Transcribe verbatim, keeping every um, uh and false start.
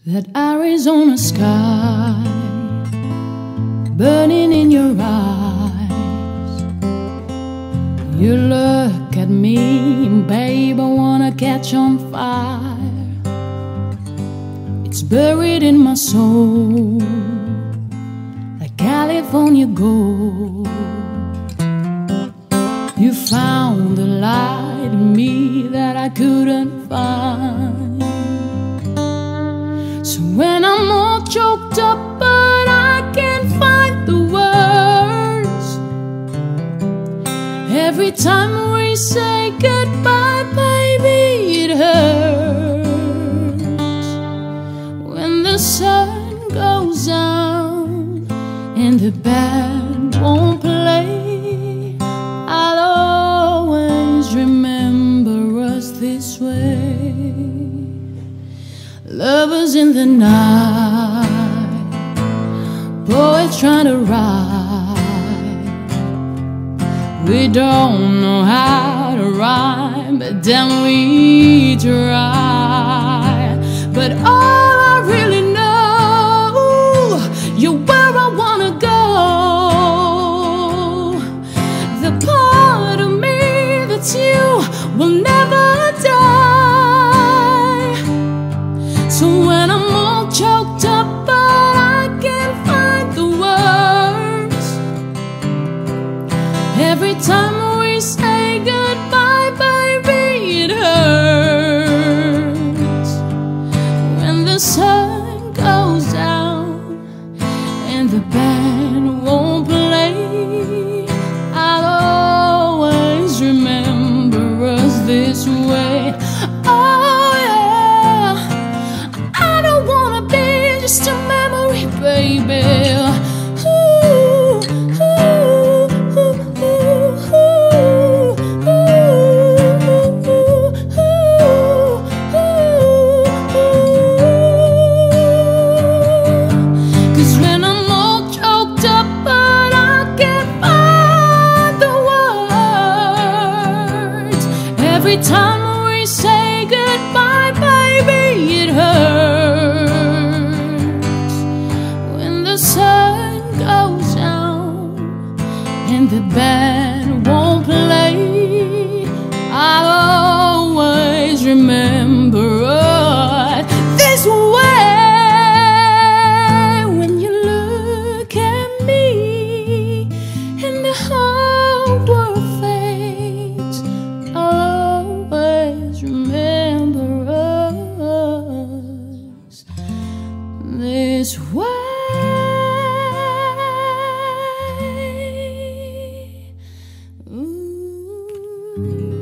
That Arizona sky burning in your eyes. You look at me, babe, I wanna catch on fire. It's buried in my soul like California gold. You found the light in me that I couldn't find. So when I'm all choked up but I can't find the words, every time we say goodbye, baby, it hurts. When the sun goes down and the band won't play, I'll always remember us this way. Lovers in the night, poets trying to write. We don't know how to rhyme, but then we try. But all I really know, you're where I wanna go. The part of me that's you will never die. So when I'm all choked up but I can't find the words, every time we say goodbye, baby, it hurts. When the sun goes down and the band won't play, I'll always remember us this way. Oh yeah, I don't wanna be just a memory, baby. Ooh, ooh, ooh, ooh, ooh, ooh, ooh. 'Cause when I'm all choked up but I can't find the words, every time we say goodbye, baby, it hurts. When the sun goes down and the band won't play, I'll always remember us this way. When you look at me and the whole world fades, I'll always remember us this way. Ooh.